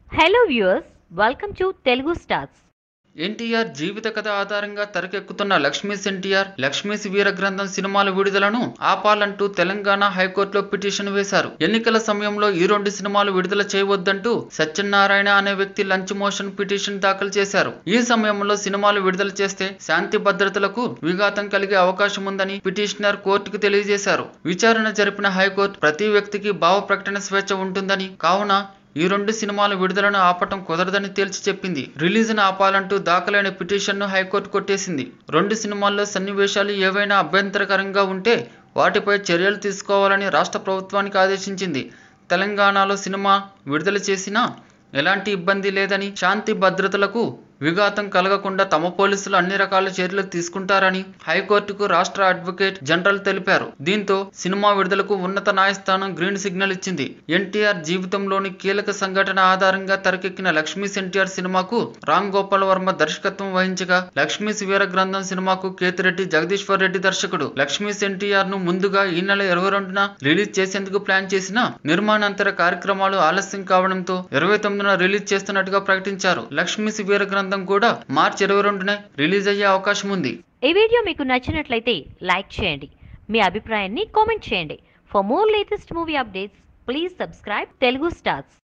Hello viewers, welcome to Telugu Stars. NTR జీవిత కథ ఆధారంగా తెరకెక్కుతున్న లక్ష్మీస్ ఎన్టీఆర్ లక్ష్మీస్ వీర గ్రంథం సినిమాల విడుదలను ఆపాలంటూ తెలంగాణ హైకోర్టులో పిటిషన్ వేశారు. ఎన్నికల సమయంలో ఈ రెండు సినిమాలు విడుదల చేయవద్దంటూ సత్యనారాయణ అనే వ్యక్తి లంచ్ మోషన్ పిటిషన్ దాఖలు చేశారు. ఈ సమయంలో సినిమాలు విడుదల చేస్తే శాంతి భద్రతలకు విఘాతం కలిగే అవకాశం ఉందని పిటిషనర్ కోర్టుకు తెలియజేశారు. విచారణ జరిపిన హైకోర్టు ప్రతి వ్యక్తికి భావ ప్రకటన స్వేచ్ఛ ఉంటుందని, కావున ఈ రెండు సినిమాల విడుదలను ఆపటం కుదరదని తేల్చి చెప్పింది. రిలీజ్ను ఆపాలంటూ దాఖలైన పిటిషన్ను హైకోర్టు కొట్టేసింది. రెండు సినిమాల్లో సన్నివేశాలు ఏవైనా అభ్యంతరకరంగా ఉంటే వాటిపై చర్యలు తీసుకోవాలని రాష్ట్ర ప్రభుత్వానికి ఆదేశించింది. తెలంగాణలో సినిమా విడుదల చేసినా ఎలాంటి ఇబ్బంది లేదని, శాంతి భద్రతలకు విఘాతం కలగకుండా తమ పోలీసులు అన్ని రకాల చర్యలు తీసుకుంటారని హైకోర్టుకు రాష్ట్ర అడ్వకేట్ జనరల్ తెలిపారు. దీంతో సినిమా విడుదలకు ఉన్నత న్యాయస్థానం గ్రీన్ సిగ్నల్ ఇచ్చింది. ఎన్టీఆర్ జీవితంలోని కీలక సంఘటన ఆధారంగా తెరకెక్కిన లక్ష్మీస్ ఎన్టీఆర్ సినిమాకు రామ్ గోపాల్ వర్మ దర్శకత్వం వహించగా, లక్ష్మీస్ వీర గ్రంథం సినిమాకు కేతిరెడ్డి జగదీశ్వర్ రెడ్డి దర్శకుడు. లక్ష్మీస్ ఎన్టీఆర్ ను ముందుగా ఈ నెల 22న రిలీజ్ చేసేందుకు ప్లాన్ చేసిన నిర్మాణాంతర కార్యక్రమాలు ఆలస్యం కావడంతో 29న రిలీజ్ చేస్తున్నట్టుగా ప్రకటించారు. లక్ష్మీస్ వీర గ్రంథం కూడా మార్చి 22న రిలీజ్ అయ్యే అవకాశం ఉంది. ఈ వీడియో మీకు నచ్చినట్లయితే లైక్ చేయండి, మీ అభిప్రాయాన్ని కామెంట్ చేయండి. For more latest movie updates please subscribe Telugu stars.